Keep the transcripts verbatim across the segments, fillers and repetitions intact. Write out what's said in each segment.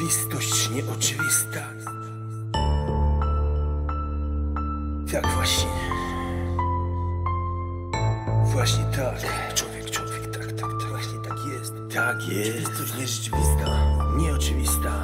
Rzeczywistość nieoczywista. Tak właśnie. Właśnie tak. Człowiek, człowiek, tak, tak, tak. Właśnie tak jest. Tak jest. Rzeczywistość nierzeczywista. Nieoczywista.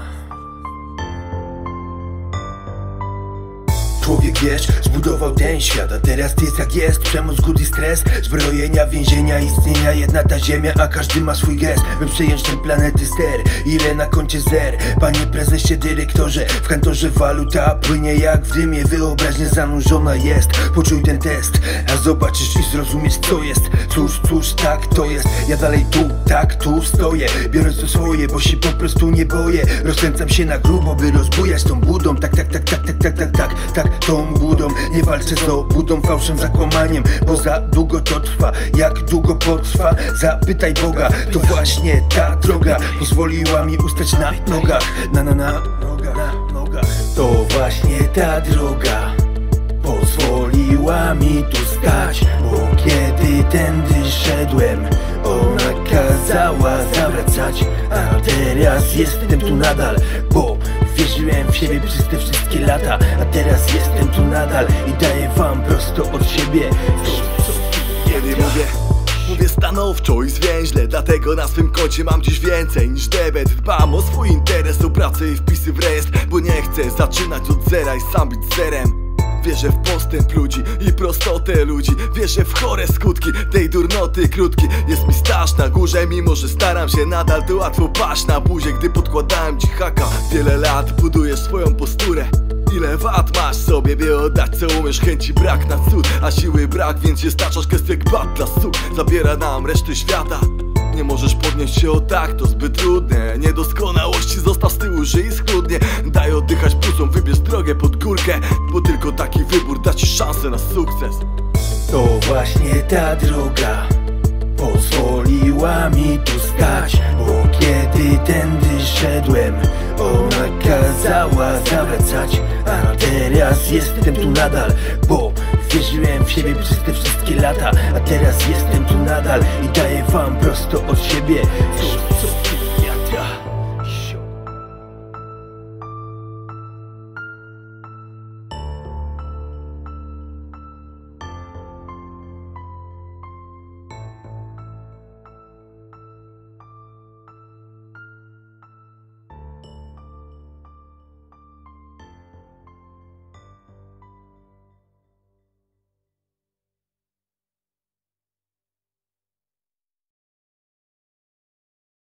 Człowiek, wiesz, zbudował ten świat, a teraz jest jak jest. Przemoc, głód i stres, zbrojenia, więzienia, istnienia jedna ta ziemia, a każdy ma swój gest, by przejąć ten planety ster. Ile na koncie zer, panie prezesie, dyrektorze, w kantorze waluta płynie jak w dymie, wyobraźnia zanurzona jest. Poczuj ten test, a zobaczysz i zrozumiesz co jest. Cóż, cóż, tak to jest, ja dalej tu, tak tu stoję, biorąc to swoje, bo się po prostu nie boję. Rozkręcam się na grubo, by rozbujać tą budą, tak, tak, tak, tak, tak, tak, tak, tak, tak. Tą budą, nie walczę z obłudą, fałszem, zakłamaniem, bo za długo to trwa. Jak długo potrwa? Zapytaj Boga. To właśnie ta droga pozwoliła mi ustać na nogach. Na na na nogach. To właśnie ta droga pozwoliła mi tu stać, bo kiedy tędy szedłem, ona kazała zawracać. A teraz jestem tu nadal, bo wierzyłem w siebie przez te wszystkie lata. A teraz jestem tu nadal i daję wam prosto od siebie. Kiedy mówię, mówię stanowczo i zwięźle, dlatego na swym koncie mam dziś więcej niż debet. Dbam o swój interes, o pracę i wpisy w rejestr, bo nie chcę zaczynać od zera i sam być zerem. Wierzę w postęp ludzi i prostotę ludzi. Wierzę w chore skutki tej durnoty krótki. Jest mi staż na górze, mimo że staram się nadal, to łatwo paść na buzie, gdy podkładałem ci haka. Wiele lat budujesz swoją posturę. Ile wad masz sobie, by oddać co umiesz? Chęci brak na cud, a siły brak, więc się staczasz gestek bat dla suk. Zabiera nam reszty świata. Nie możesz podnieść się o tak, to zbyt trudne. Niedoskonałości zostaw z tyłu, żyj schludnie. Daj oddychać płucom, wybierz drogę pod górkę, bo tylko taki wybór da ci szansę na sukces. To właśnie ta droga pozwoliła mi tu stać, bo kiedy tędy szedłem, ona kazała zawracać. A teraz jestem tu nadal, bo wierzyłem w siebie przez te wszystkie lata. A teraz jestem tu nadal i daję wam prosto od siebie. Cóż, cóż.